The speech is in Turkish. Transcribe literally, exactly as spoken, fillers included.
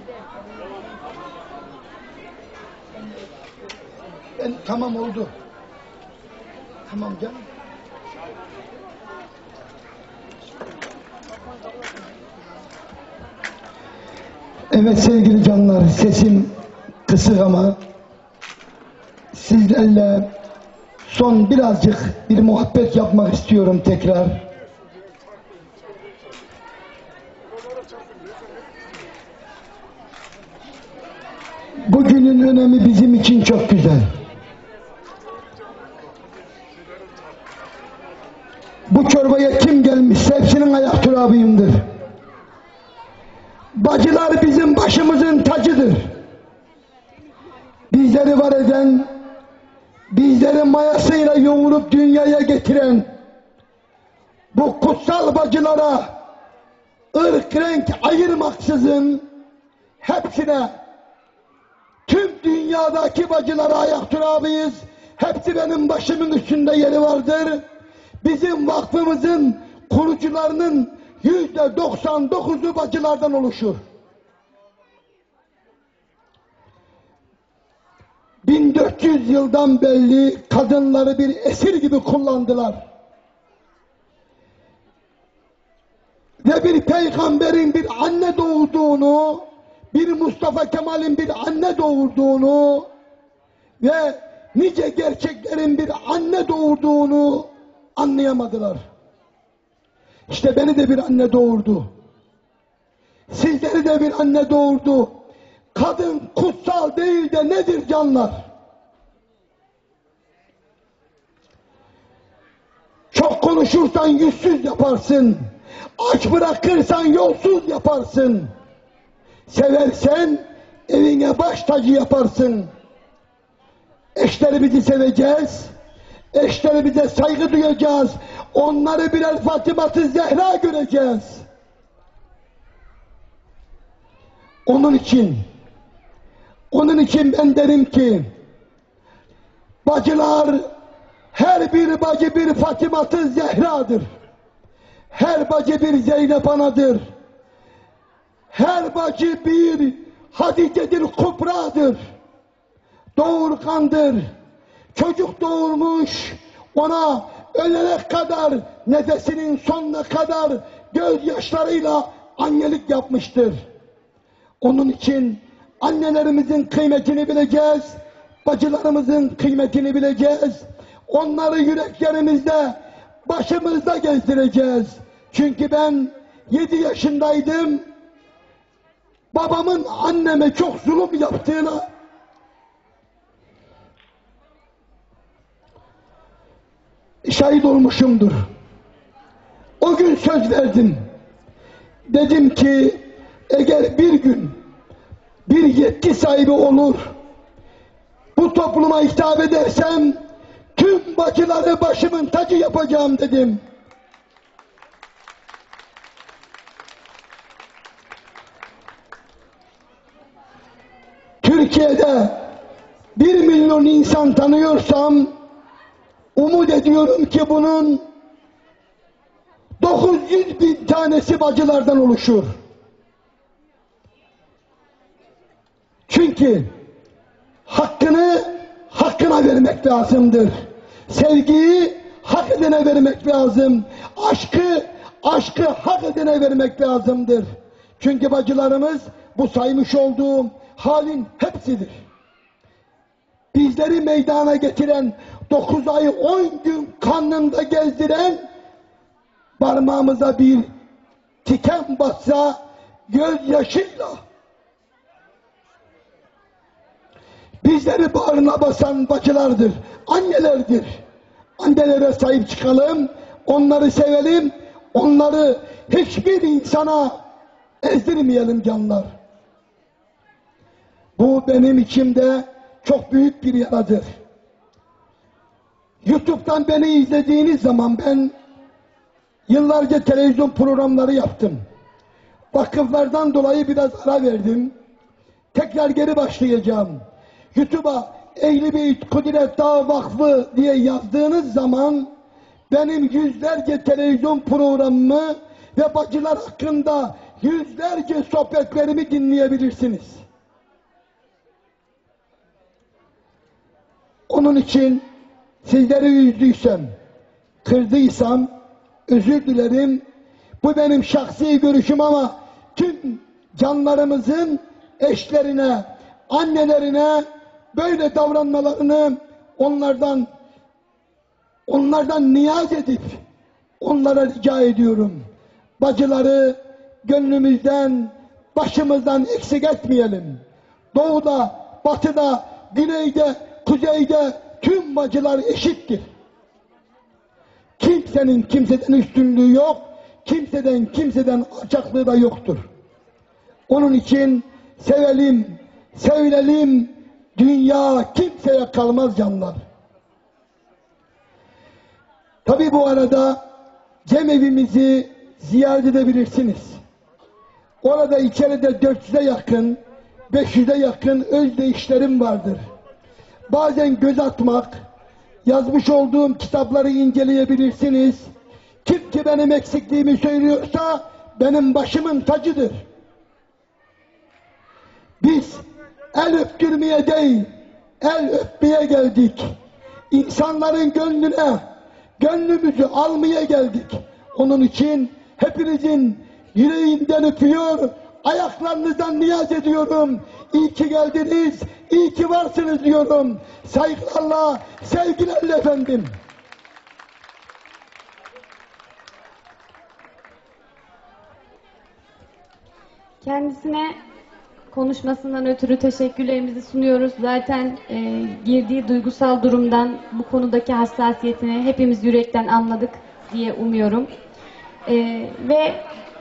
Ben, tamam oldu. Tamam canım. Evet sevgili canlar, sesim kısık ama sizlerle son birazcık bir muhabbet yapmak istiyorum tekrar. Bugünün önemi bizim için çok güzel. Bu çorbaya kim gelmişse hepsinin ayak turabıyımdır. Bacılar bizim başımızın tacıdır. Bizleri var eden, bizleri mayasıyla yoğurup dünyaya getiren bu kutsal bacılara ırk renk ayırmaksızın hepsine, tüm dünyadaki bacılara ayak turabıyız. Hepsi benim başımın üstünde yeri vardır. Bizim vakfımızın kurucularının yüzde doksan dokuzu bacılardan oluşur. bin dört yüz yıldan beri kadınları bir esir gibi kullandılar. Ve bir peygamberin bir anne doğurduğunu, bir Mustafa Kemal'in bir anne doğurduğunu ve nice gerçeklerin bir anne doğurduğunu anlayamadılar. İşte beni de bir anne doğurdu. Sizleri de bir anne doğurdu. Kadın kutsal değil de nedir canlar? Çok konuşursan yüzsüz yaparsın. Aç bırakırsan yolsuz yaparsın. Seversen evine baş tacı yaparsın. Eşlerimizi seveceğiz. Eşlerimize saygı duyacağız. Onları birer Fatıma-ı Zehra göreceğiz. Onun için onun için ben derim ki bacılar, her bir bacı bir Fatıma-ı Zehra'dır. Her bacı bir Zeynep Ana'dır. Her bacı bir Hatice'dir, Kubra'dır. Doğurgandır. Çocuk doğurmuş, ona ölene kadar, nefesinin sonuna kadar gözyaşlarıyla annelik yapmıştır. Onun için annelerimizin kıymetini bileceğiz, bacılarımızın kıymetini bileceğiz. Onları yüreklerimizde, başımızda gezdireceğiz. Çünkü ben yedi yaşındaydım, babamın anneme çok zulüm yaptığına şahit olmuşumdur. O gün söz verdim. Dedim ki eğer bir gün bir yetki sahibi olur, bu topluma hitap edersem tüm bacıları başımın tacı yapacağım dedim. Türkiye'de bir milyon insan tanıyorsam umut ediyorum ki bunun dokuz yüz bin tanesi bacılardan oluşur. Çünkü hakkını hakkına vermek lazımdır. Sevgiyi hak edene vermek lazım. Aşkı aşkı hak edene vermek lazımdır. Çünkü bacılarımız bu saymış olduğum halin hepsidir. Bizleri meydana getiren, dokuz ay on gün karnında gezdiren, parmağımıza bir tiken batsa gözyaşıyla bizleri bağrına basan bacılardır, annelerdir. Annelere sahip çıkalım, onları sevelim, onları hiçbir insana ezdirmeyelim canlar. Bu benim içimde çok büyük bir yaradır. YouTube'dan beni izlediğiniz zaman ben yıllarca televizyon programları yaptım. Vakıflardan dolayı biraz ara verdim. Tekrar geri başlayacağım. YouTube'a Ehli Beyt Kudret Dağ Vakfı diye yazdığınız zaman benim yüzlerce televizyon programımı ve bacılar hakkında yüzlerce sohbetlerimi dinleyebilirsiniz. Onun için sizleri üzdüysem, kırdıysam özür dilerim. Bu benim şahsi görüşüm ama tüm canlarımızın eşlerine, annelerine böyle davranmalarını onlardan onlardan niyaz edip onlara rica ediyorum. Bacıları gönlümüzden, başımızdan eksik etmeyelim. Doğuda, batıda, güneyde, kuzeyde tüm bacılar eşittir. Kimsenin kimseden üstünlüğü yok, kimseden kimseden alçaklığı da yoktur. Onun için sevelim, sevilelim, dünya kimseye kalmaz canlar. Tabi bu arada cemevimizi ziyaret edebilirsiniz. Orada içeride dört yüze yakın, beş yüze yakın özdeyişlerim vardır. Bazen göz atmak, yazmış olduğum kitapları inceleyebilirsiniz. Kim ki benim eksikliğimi söylüyorsa benim başımın tacıdır. Biz el öptürmeye değil, el öpmeye geldik. İnsanların gönlüne, gönlümüzü almaya geldik. Onun için hepinizin yüreğinden öpüyor, ayaklarınızdan niyaz ediyorum. İyi ki geldiniz, iyi ki varsınız diyorum. Saygılarla, sevgilerle efendim. Kendisine konuşmasından ötürü teşekkürlerimizi sunuyoruz. Zaten e, girdiği duygusal durumdan bu konudaki hassasiyetini hepimiz yürekten anladık diye umuyorum. E, ve